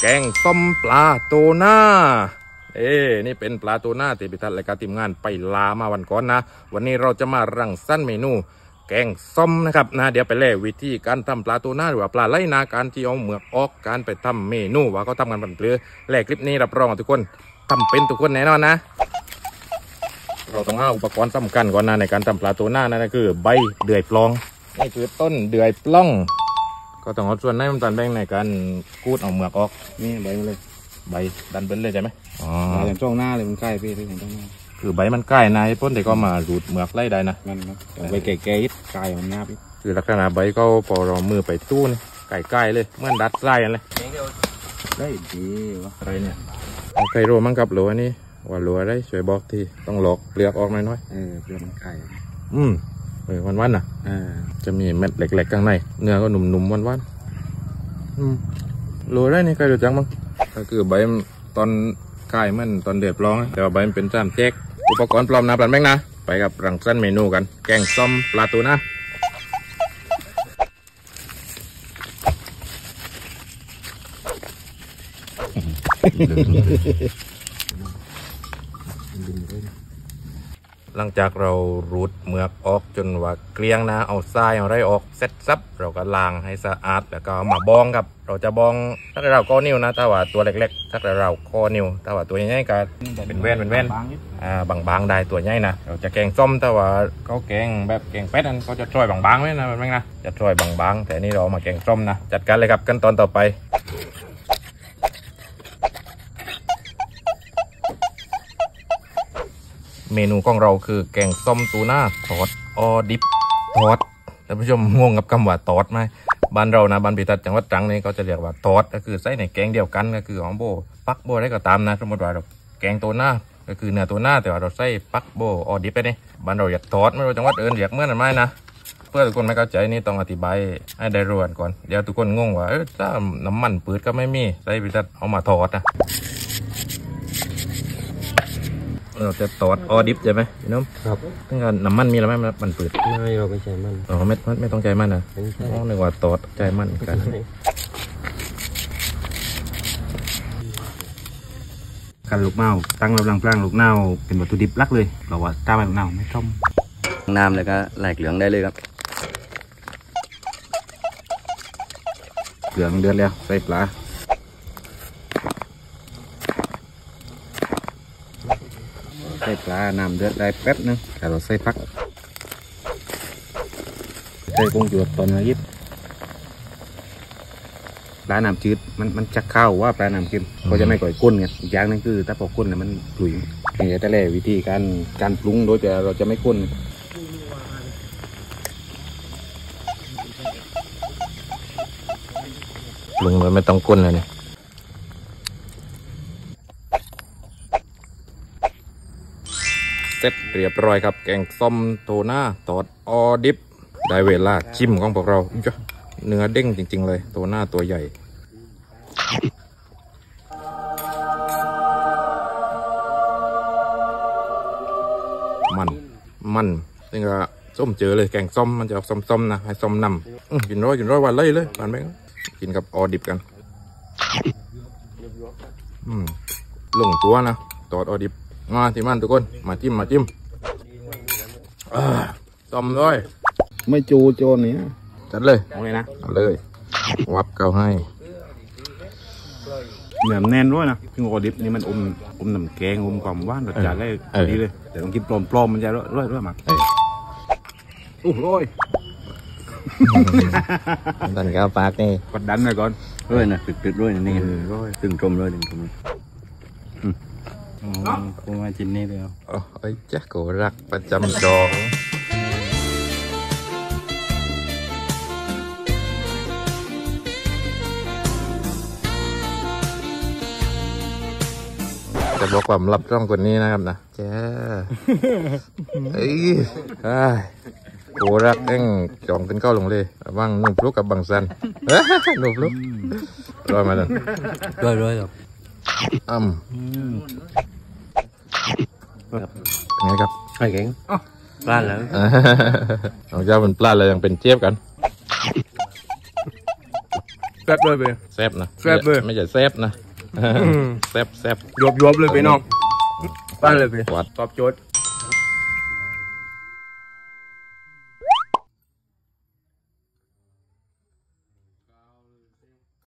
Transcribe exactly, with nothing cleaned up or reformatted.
แกงส้มปลาโตน่าเอ้นี่เป็นปลาโตน่าที่พิทัศน์และการทีมงานไปลามาวันก่อนนะวันนี้เราจะมารังสรรค์เมนูแกงส้มนะครับนะเดี๋ยวไปเล่วิธีการทำปลาโตน่าหรือว่าปลาไหลนาการที่เอาเหมือกออกการไปทำเมนูว่าเขาทำกันเป็นเปลือแล่คลิปนี้รับรองทุกคนทำเป็นทุกคนแน่นอนนะเราต้องหาอุปกรณ์สำคัญก่อนนะในการทำปลาโตน่านั่นก็คือใบเดือยปล้องนี่คือต้นเดือยปล้องก็ต้องเอาส่วนในมันตันแบ่งในการกูดเอาเหมือกออกนี่ใบมันเลยใบดันเป็นเลยใช่ไหมอ๋ออย่างช่วงหน้าเลยมันใกล้พี่ที่เห็นตรงนี้คือใบมันใกล้นายพ้นแต่ก็มาดูดเหมือกไล่ได้นะนั่นนะใบแก่ๆยิดใกล้มันหน้าพี่คือลักษณะใบก็พอเรามือไปตู้นี่ใกล้ๆเลยเหมือนดัดไส้กันเลยได้ดีวะอะไรเนี่ยเอาใครรู้มั้งครับหรือว่านี่ว่าหรืออะไรช่วยบอกทีต้องหลอกเปลือกออกน้อยๆเออเปลือกมันไก่อืมเออวันๆน่ะอ่าจะมีเม็ดเล็กๆข้างในเนื้อก็หนุ่มๆวันๆอืมรู้ได้นี่ใครรู้จักมั้งก็คือใบตอนไก่มันตอนเดือดร้อนแต่ว่าใบมันเป็นจามแจ๊กอุปกรณ์ปลอมน้ำปลาแมงนะไปกับรังสรรค์เมนูกันแกงส้มปลาตูน่าหลังจากเรารูดเมือกออกจนว่าเกลี้ยงนะเอาทรายเอาไรออกเสร็จซับเราก็ล้างให้สะอาดแล้วก็มาบองครับเราจะบองถ้าเราข้อนิ้วนะถ้าว่าตัวเล็กๆถ้าเราข้อนิ้วถ้าว่าตัวใหญ่ๆก็เป็นแว่นเป็นแว่นอ่าบางๆได้ตัวใหญ่นะเราจะแกงส้มถ้าว่าเขาแกงแบบแกงเป็ดนั่นเขาจะช่วยบางๆไว้นะมันไม่นะจะช่วยบางๆแต่นี่เรามาแกงส้มนะจัดการเลยครับขั้นตอนต่อไปเมนูของเราคือแกงส้มตูน่าทอดออดิบทอดท่านผู้ชมงงกับคำว่าทอดไหมบ้านเรานะบ้านพิทัศน์จังหวัดตรังนี่เขาจะเรียกว่าทอดก็คือใส่ในแกงเดียวกันก็คือของโบปักโบได้ก็ตามนะสมมติว่าเราแกงตูน่าก็คือเนื้อตูน่าแต่ว่าเราใส่ปักโบออดิบไปนี่บ้านเราอยากทอดไม่รู้จังหวัดอื่นอยากเมื่อนั้นไหมนะเพื่อทุกคนไม่เข้าใจนี่ต้องอธิบายให้ได้รู้ก่อนเดี๋ยวทุกคนงงว่าเออถ้าน้ำมันปืดก็ไม่มีใส่พิทัศน์เอามาทอดนะเราจะตอดออดิบใช่ไหมพี่น้องครับตั้งแต่น้ำมันมีแล้วไหมมันปืดไม่เราไม่ใจมันอ๋อไม่ไม่ต้องใจมันนะอ๋อนึกว่าตอดใจมันกันกันลูกเมาตั้งเราลังพลางลูกเน่าเป็นวัตถุดิบลักเลยเราว่าตาแบบเน่าไม่ต้มน้ำเลยก็ไหลเหลืองได้เลยครับเหลืองเดือดแล้วใส่ปลาใส่ปลาน้ำเดือดได้แป๊บนึงแต่เราใส่พักใส่กุ้งหยวกตอนนี้ยิบปลาน้ำจืดมันมันจะเข้าว่าปลาน้ำเค็มเขาจะไม่ก่อยก้นไงอีกอย่างนึงคือถ้าพอก้นเนี่ยมันปลุยนี่แต่แรกวิธีการการปรุงโดยแต่เราจะไม่ก้นปรุงโดยไม่ต้องก้นเลยเนี่ยเสร็จเรียบร้อยครับแกงส้มโตน่าทอดออดิบได้เวลาชิมของพวกเราเนื้อเด้งจริงๆเลยโตน่าตัวใหญ่มันมันนี่ก็ส้มเจอเลยแกงส้มมันจะออกส้มๆนะให้ส้มนำกินร้อยกินร้อยวันเลยเลยผ่านไปกินกับออดิบกันอืมลงตัวนะทอดออดิบมาที่มันทุกคนมาจิ้มมาจิ้มต้มด้วยไม่จูโจนนี้จัดเลยโอเคนะเอาเลยวับเกาให้เหนือแน่นด้วยนะที่ออดิบนี่มันอมอมน้ำแกงอมความหวานรสจัดได้ดีเลยแต่ต้องกินปลอมๆมันจะร่อยร่อยมากโอ้โหร่อยดันก้าวปากนี่กดดันหน่อยก่อนร่อยนะปิดๆร่อยนี่ร่อยตึงจมร่อยตึงจมกูมาจินนี่เลยอ๋อไอ้แจ็คโกรักประจำจองจะบอกความลับช่องคนนี้นะครับนะแจ้เอ้ยโกรักเอ็งจองขึ้นเข้าลงเลยบ้างนุ่มพลุกกับบางสันนุ่มพลุกรอยมาเลยรอยรอยครับอืมไงครับไอ้เก่งปลาแล้วของเจ้าเป็นปลาเลยยังเป็นเจี๊ยบกันแซ่บเลยไปแซบนะแซ่บเลยไม่ใช่แซบนะแซบแซบยบยบเลยไปน้องบ้านเลยไปวัดตอบโจทย์